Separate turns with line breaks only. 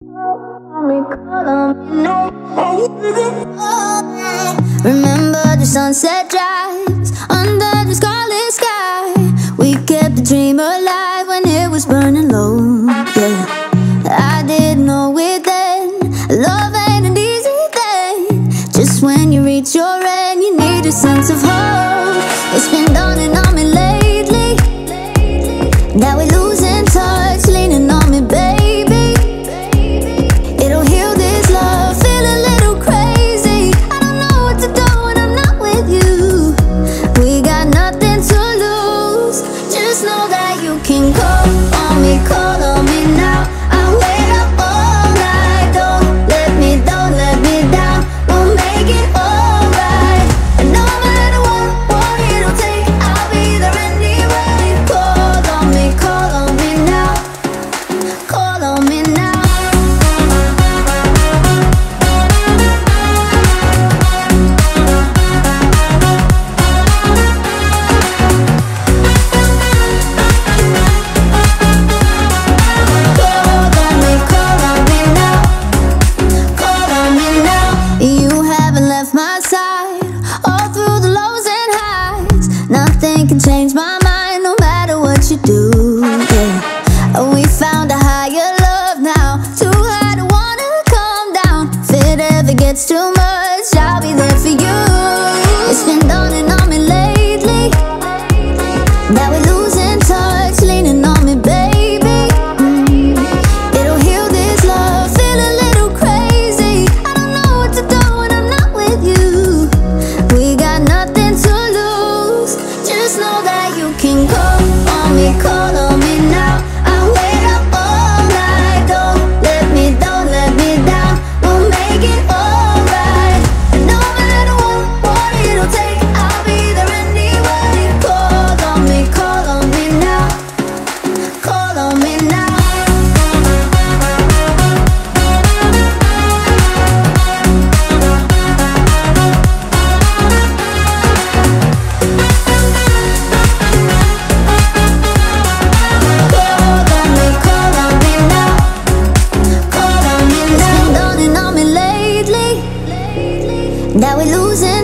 Remember the sunset drives under the scarlet sky. We kept the dream alive when it was burning low. Yeah, I didn't know it then. Love ain't an easy thing. Just when you reach your end, you need a sense of hope. It's been dawning on me lately that we're losing touch, leaning on me, baby. It'll heal this love, feel a little crazy. I don't know what to do when I'm not with you. We got nothing to lose. Just know that you can call on me now. I'll wait up all night. Don't let me down. We'll make it alright. And no matter what it'll take, I'll be there anyway. Call on me now. Call on me now. Nothing can change my mind no matter what you do. Yeah. We found a higher love now, too high to wanna come down. If it ever gets too much, I'll be there for you. It's been dawning on me lately that we're losing touch, leaning on me, baby. It'll heal this love, feel a little crazy. I don't know what to do when I'm not with you. We got nothing to lose. Just know that you can call on me now. I'll wait up all night. Don't let me down. We'll make it alright. And no matter what it'll take, I'll be there anyway. Call on me now. Call on me now. That we're losing